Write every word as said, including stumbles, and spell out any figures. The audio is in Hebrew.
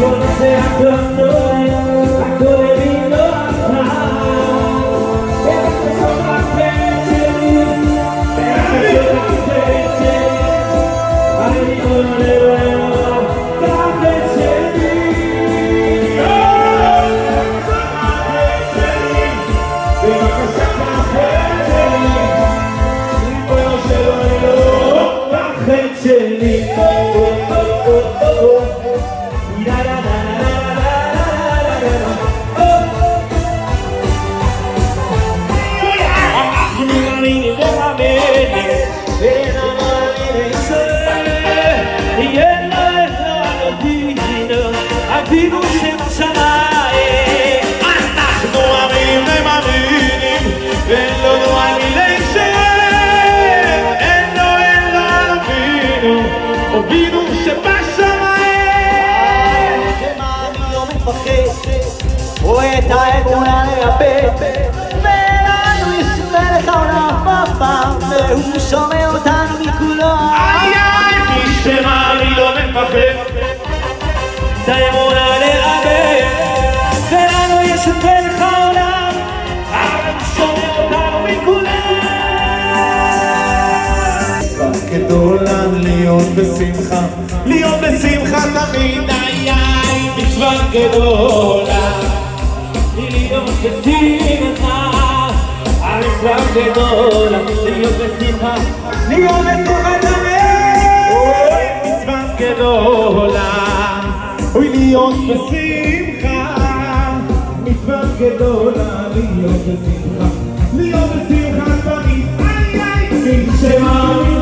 אבינו שבשמיים, אנחנו אמינים ומאמינים, ואין לנו על מי להישאר, אין לו, אין לו על אבינו, אבינו שבשמיים. שמה אני לא מפחד, רואה את האמונה לרפא, ולנו יש מלך העולם בפעם, והוא שומע אותנו מכולו. איי איי, משמה אני לא מפחד, את האמונה לרפא, ולנו יש מלך העולם, אבל הוא שומע אותנו מכולם. גדולה להיות בשמחה, להיות בשמחה תמיד, איי איי, מצווה גדולה להיות בשמחה, המצווה גדולה, להיות בשמחה, להיות בשמחה תמיד, אוי, מצווה גדולה, אוי, להיות בשמחה, מצווה גדולה, להיות בשמחה, להיות בשמחה תמיד, איי איי, מי שמאמין